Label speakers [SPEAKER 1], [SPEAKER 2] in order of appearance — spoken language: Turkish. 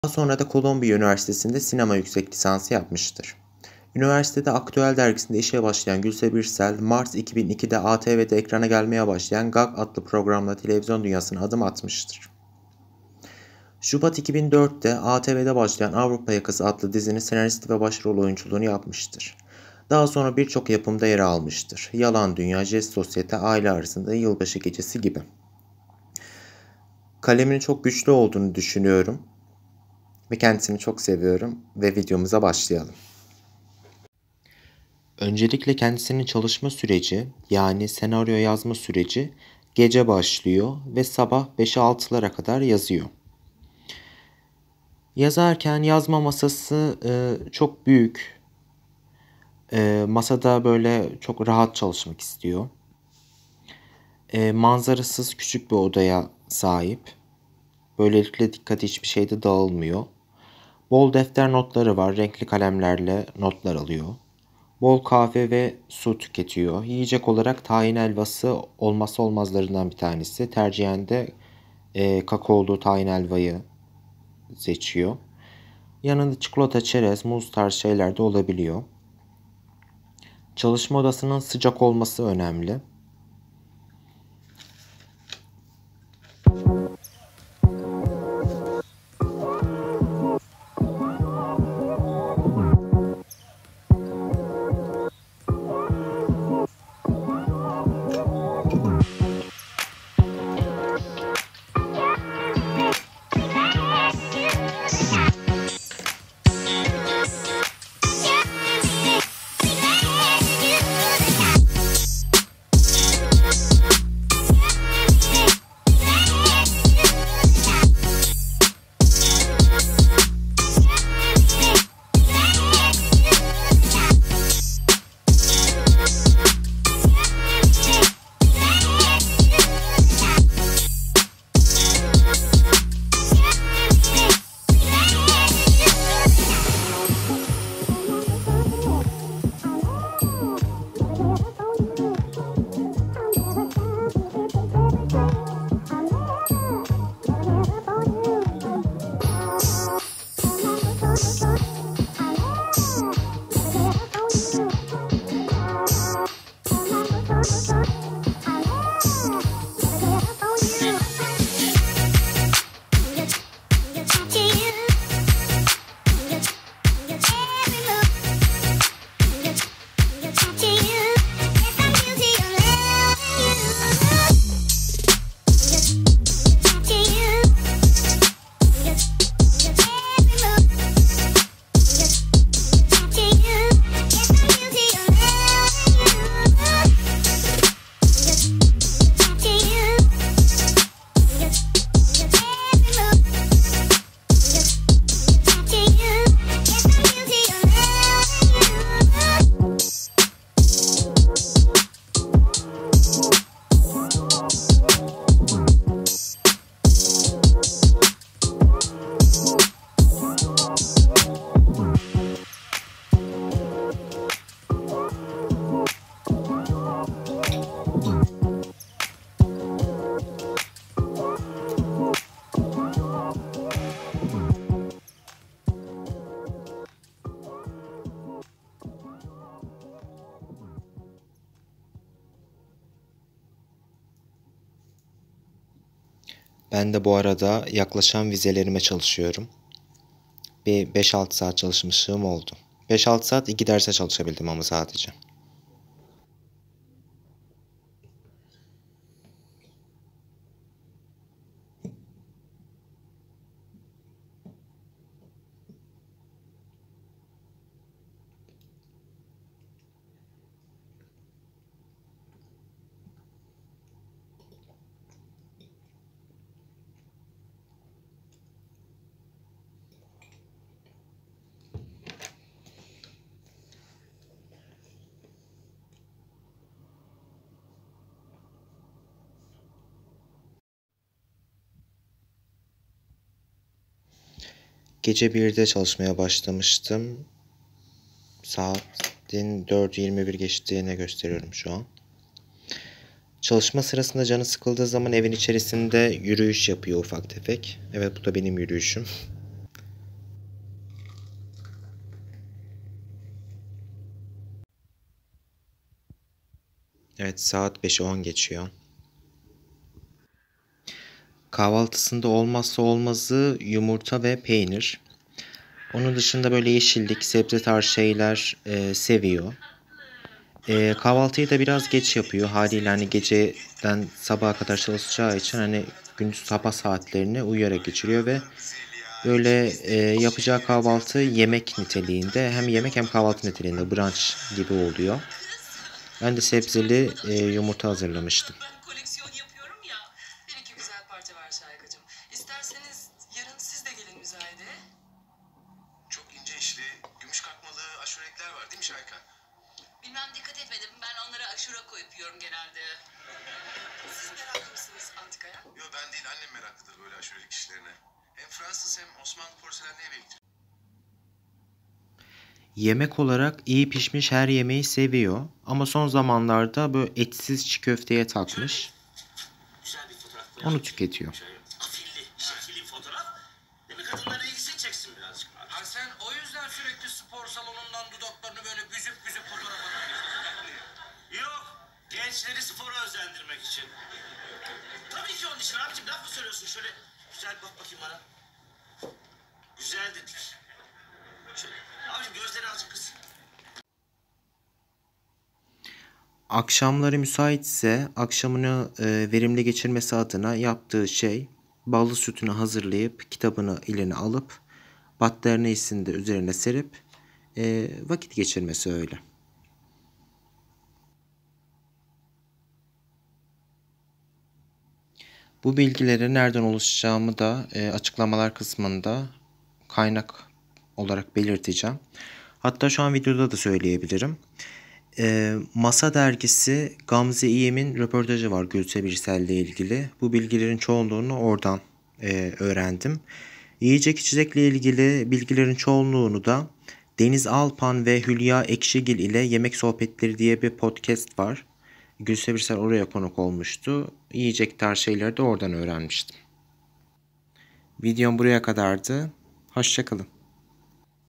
[SPEAKER 1] Daha sonra da Kolombiya Üniversitesi'nde sinema yüksek lisansı yapmıştır. Üniversitede Aktüel dergisinde işe başlayan Gülse Birsel, Mart 2002'de ATV'de ekrana gelmeye başlayan GAG adlı programla televizyon dünyasına adım atmıştır. Şubat 2004'te ATV'de başlayan Avrupa Yakası adlı dizinin senaristi ve başrol oyunculuğunu yapmıştır. Daha sonra birçok yapımda yer almıştır. Yalan Dünya, Jest Sosyete, Aile Arasında, Yılbaşı Gecesi gibi. Kaleminin çok güçlü olduğunu düşünüyorum ve kendisini çok seviyorum ve videomuza başlayalım. Öncelikle kendisinin çalışma süreci, yani senaryo yazma süreci gece başlıyor ve sabah 5'e 6'lara kadar yazıyor. Yazarken yazma masası çok büyük. Masada böyle çok rahat çalışmak istiyor. Manzarasız küçük bir odaya sahip. Böylelikle dikkati hiçbir şeyde dağılmıyor. Bol defter notları var. Renkli kalemlerle notlar alıyor. Bol kahve ve su tüketiyor. Yiyecek olarak tahin helvası olmazsa olmazlarından bir tanesi. Tercihen de kakaolu tahin helvayı seçiyor. Yanında çikolata, çerez, muz tarzı şeyler de olabiliyor. Çalışma odasının sıcak olması önemli. Ben de bu arada yaklaşan vizelerime çalışıyorum. Bir 5-6 saat çalışmışlığım oldu. 5-6 saat 2 derse çalışabildim ama sadece. Gece 1'de çalışmaya başlamıştım. Saatin 4:21 geçtiğine gösteriyorum şu an. Çalışma sırasında canı sıkıldığı zaman evin içerisinde yürüyüş yapıyor ufak tefek. Evet, bu da benim yürüyüşüm. Evet, saat 5'e 10 geçiyor. Kahvaltısında olmazsa olmazı yumurta ve peynir. Onun dışında böyle yeşillik, sebze tarzı şeyler seviyor. Kahvaltıyı da biraz geç yapıyor. Haliyle hani geceden sabaha kadar çalışacağı için hani gündüz sabah saatlerini uyuyarak geçiriyor ve böyle yapacağı kahvaltı yemek niteliğinde. Hem yemek hem kahvaltı niteliğinde brunch gibi oluyor. Ben de sebzeli yumurta hazırlamıştım.
[SPEAKER 2] Ben koleksiyon yapıyorum ya. Bir iki güzel parça var Şaykacığım. İsterseniz yarın siz de gelin müzayedeye.
[SPEAKER 3] Çok ince işli, gümüş kakmalı aşurekler var değil mi Şayka?
[SPEAKER 2] Bilmem dikkat etmedim. Ben onlara aşura koyup yiyorum genelde. Siz meraklı mısınız antikaya?
[SPEAKER 3] Yo, ben değil, annem meraklıdır böyle aşurelik işlerine. Hem Fransız hem Osmanlı porselenli eve gidiyor.
[SPEAKER 1] Yemek olarak iyi pişmiş her yemeği seviyor. Ama son zamanlarda böyle etsiz çiğ köfteye takmış.
[SPEAKER 4] Güzel bir fotoğraf.
[SPEAKER 1] Onu tüketiyor.
[SPEAKER 4] Afilli, şekilli fotoğraf. Değil mi? Kadınlara ilgisini çeksin birazcık. Ha sen o yüzden sürekli spor salonundan dudaklarını böyle büzüp büzüp fotoğraf atıyorsun. Yok. Gençleri spora özendirmek için. Tabii ki onun için abicim. Laf mı söylüyorsun? Şöyle güzel bak bakayım bana. Güzel dedik. Şöyle. Abicim gözleri azıcık kız.
[SPEAKER 1] Akşamları müsaitse akşamını verimli geçirmesi adına yaptığı şey ballı sütünü hazırlayıp kitabını eline alıp battaniyesini de üzerine serip vakit geçirmesi öyle. Bu bilgileri nereden ulaşacağımı da açıklamalar kısmında kaynak olarak belirteceğim. Hatta şu an videoda da söyleyebilirim. Masa dergisi Gamze İyem'in röportajı var Gülse Birsel ile ilgili. Bu bilgilerin çoğunluğunu oradan öğrendim. Yiyecek içecekle ilgili bilgilerin çoğunluğunu da Deniz Alpan ve Hülya Ekşigil ile Yemek Sohbetleri diye bir podcast var. Gülse Birsel oraya konuk olmuştu. Yiyecek tarz şeyleri de oradan öğrenmiştim. Videom buraya kadardı. Hoşça kalın.